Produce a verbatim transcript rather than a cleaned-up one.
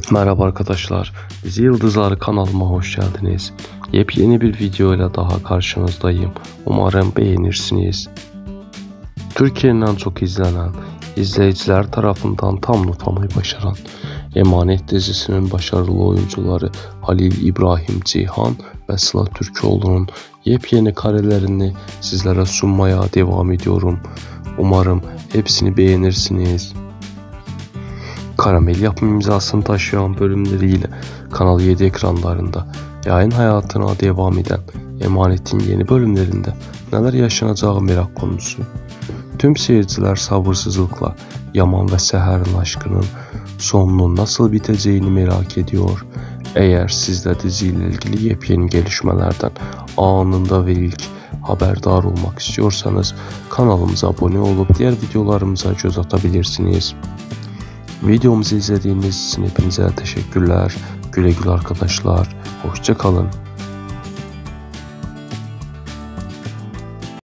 Merhaba arkadaşlar, Dizi Yıldızları kanalıma hoş geldiniz. Yepyeni bir video ile daha karşınızdayım. Umarım beğenirsiniz. Türkiye'nin en çok izlenen, izleyiciler tarafından tam not başaran Emanet dizisinin başarılı oyuncuları Halil İbrahim Ceyhan ve Sıla Türkoğlu'nun yepyeni karelerini sizlere sunmaya devam ediyorum. Umarım hepsini beğenirsiniz. Karamel yapım imzasını taşıyan bölümleriyle Kanal yedi ekranlarında yayın hayatına devam eden Emanet'in yeni bölümlerinde neler yaşanacağı merak konusu. Tüm seyirciler sabırsızlıkla Yaman ve Seher'in aşkının sonunun nasıl biteceğini merak ediyor. Eğer siz de diziyle ilgili yepyeni gelişmelerden anında ve ilk haberdar olmak istiyorsanız kanalımıza abone olup diğer videolarımıza göz atabilirsiniz. Videomuzu izlediğiniz için hepinize teşekkürler. Güle güle arkadaşlar. Hoşça kalın.